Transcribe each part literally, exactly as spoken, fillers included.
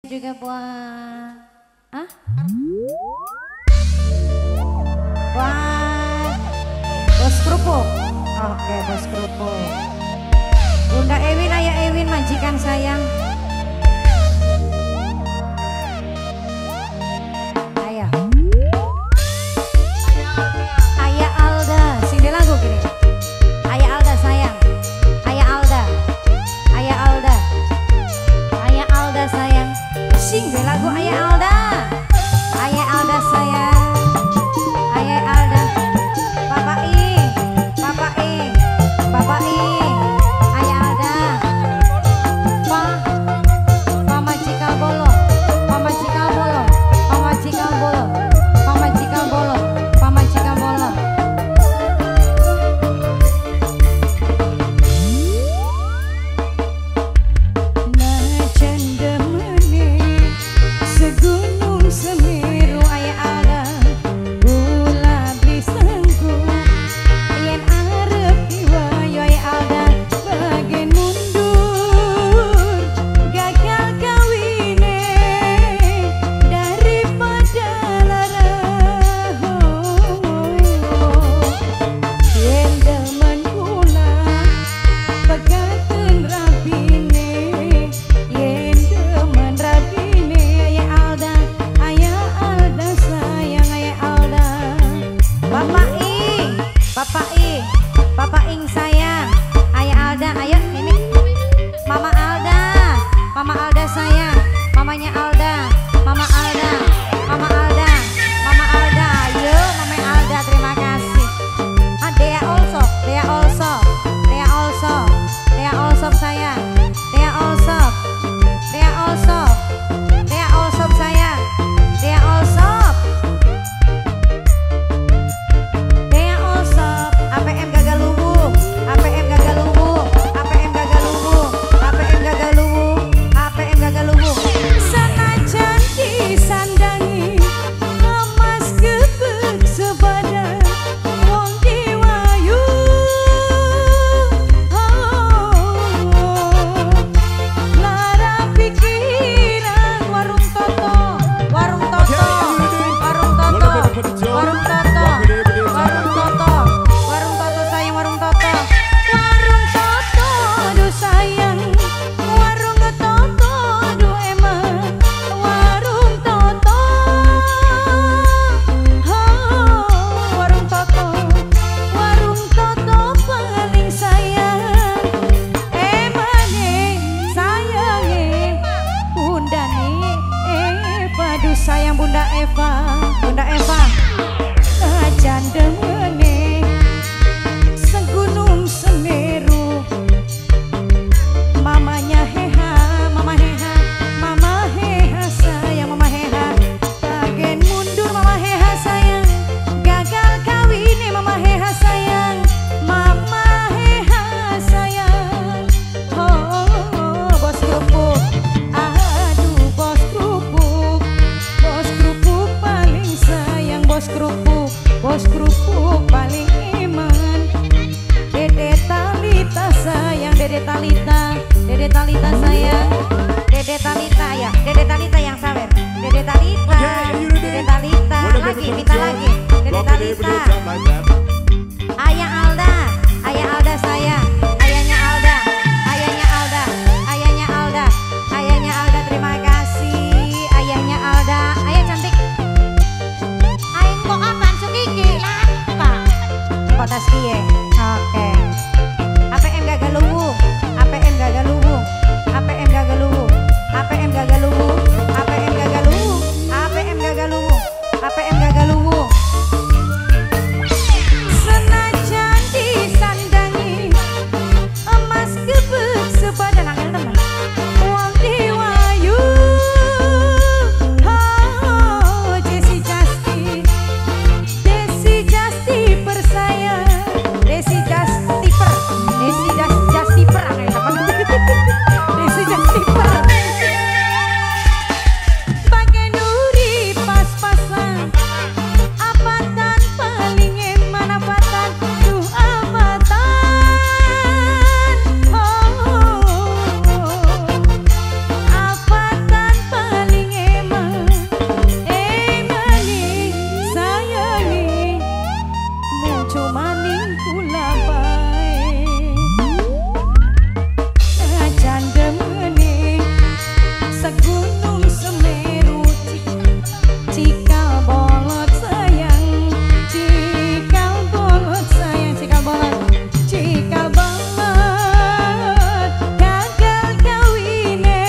juga buat ah? Buat bos kerupuk. Oke, bos kerupuk. Bunda Ewin, Ayah Ewin, majikan sayang. Ayah. Ayah Alda, sini lagu gini. Ayah Alda sayang. Ayah Alda. Ayah Alda. Ayah Alda sayang. Sing lagu Ayah Alda. Ayah Alda sayang. Ayah Alda. Papa I. Papa I. Papa I. Ayah Alda. Pa. Mama Cikal Bolo. Mama Cikal Bolo. Mama Cikal Bolo. Mama Cikal Bolo. Mama Cikal Bolo. Segunung Semeru Ayah Alda ulah bisengku yen arep diwayo Ayah Alda bagian mundur gagal kawine daripada lara yen demen kula pegaten rabine yen demen rabine Ayah Alda, Ayah Alda sayang Ayah Alda. Bapak I, Bapak I, Bapak Ing sayang Ayah Alda, ayo ini Mama Alda, Mama Alda sayang, mamanya Alda, Mama Alda, Mama Alda, Mama Alda, ayo Mama Alda terima kasih. Ah, Dea also, Dea also, Dea also, Dea also sayang, Dea also, Dea also. Dea Olsop sayang, Dea Olsop, Dea Olsop, A P M Gagaluwu, A P M Gagaluwu, A P M Gagaluwu, A P M Gagaluwu, A P M Gagaluwu. Senajan disandangi, emas gebek sebadan, wong diwayu. Lara pikiran warung toto, warung toto, warung toto, warung toto, warung toto, warung toto sayang, warung toto, warung toto, aduh sayang, warung toto, aduh emang, warung toto, warung toto, warung toto paling sayang, emangnya sayangnya Bunda nih Eva, duh sayang Bunda Eva, Bunda Eva, ajan demene segunung Semeru, mamanya Heha, Mama Heha, Mama Heha sayang, Mama Heha, bagian mundur Mama Heha sayang, gagal kawin Mama Heha sayang, Mama Heha sayang, oh, oh, oh bos kerupuk, aduh bos kerupuk, bos kerupuk paling sayang, bos kerupuk, bos kerupuk paling iman, Dede Talita sayang, Dede Talita, Dede Talita sayang, Dede Talita ya, Dede Talita yang sawer, Dede Talita, Dede Talita, lagi minta lagi, Dede Talita, Ayah Alda, Ayah Alda sayang, ayahnya Alda, ayahnya Alda, ayahnya Alda, ayahnya Alda terima kasih, ayahnya Alda, ayah cantik, ayah kok akan sugigi, apa? Kota Skie, oke, A P M Gagaluwu, A P M Gagaluwu, A P M Gagaluwu, A P M Gagaluwu, A P M Gagaluwu, A P M Gagaluwu, A P M Gagaluwu. segunung Semeru. Cikal bolot sayang, cikal bolot sayang, cikal bolot, cikal bolot, gagal kawine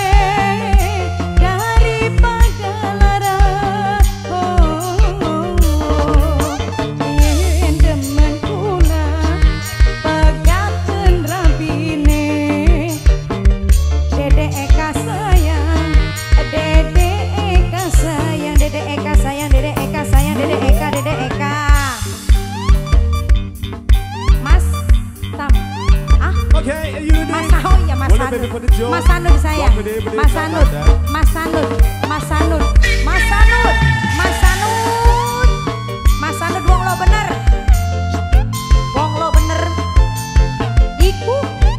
daripada lara. Oh, yen demen kula pegaten rabine, Dede Eka sayang, Dede Eka sayang, Dede Eka sayang, Dede Eka sayang, Dede Eka, Dede Eka. Mas Tam, ah, Okay, you Mas oh ya Mas Anud, Mas Anud sayang, Mas Anud, Mas Anud, Mas Anud, Mas Anud, Mas Anud, Mas Anud, wong lo bener, wong lo bener, iku,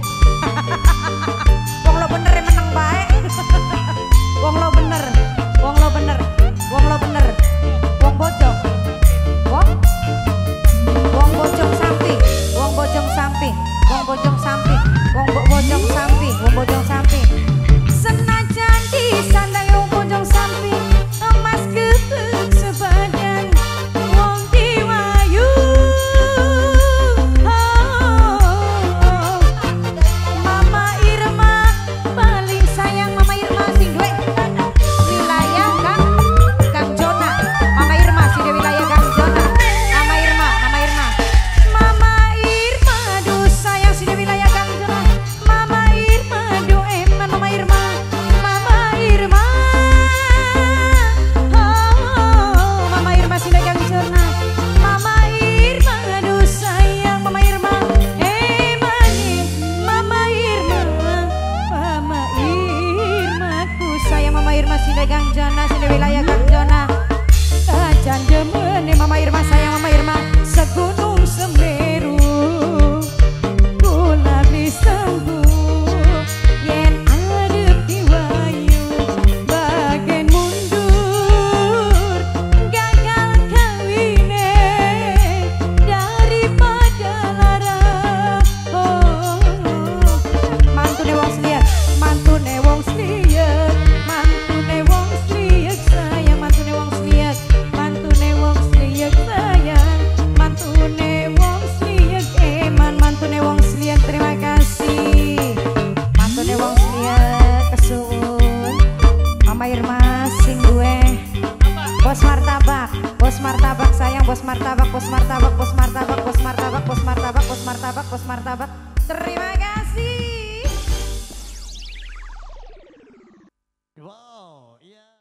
wong lo bener yang menang baik, wong lo bener, wong lo bener, wong lo bener, wong bojong, wong, wong bojong samping, wong bojong samping, wong bojong samping, wong bo bojong samping, wong bojong samping. Senajan disandang wong bojong samping, emas gebek sebadan, wong diwayu. Oh, Mama Irma paling sayang, Mama Irma sing duwe wilayah Kang Kang Jona. Mama Irma sing duwe wilayah Kang Jona. Mama Irma, Mama Irma. Mama Irma duh sayang sing duwe wilayah Kang Jona. Mama Irma duh eman, Mama Irma. Mama Irma. Oh, Mama Irma sing duwe Kang Jona. Mama Irma duh sayang, Mama Irma. Emane Mama Irma. Mama Irma ku sayang, Mama Irma sing duwe Kang Jona, sing duwe wilayah Kang Jona. Ajan demene Mama Irma sayang, Mama Irma. Segunung Semeru kula bisa sembuh yen arep diwayu bagen mundur gagal kawine daripada lara. Oh, mantune wong sliek, mantune wong sliek, mantune wong sliek sayang, mantune wong sliek, mantune wong sliek sayang, mantune wong sliek eman, mantune wong sliek terima kasih, mantune wong sliek kesuwun. Mama Irma sing duwe bos martabak, bos martabak sayang, bos martabak, bos martabak, bos martabak, bos martabak, bos martabak, bos martabak, bos martabak. Terima kasih.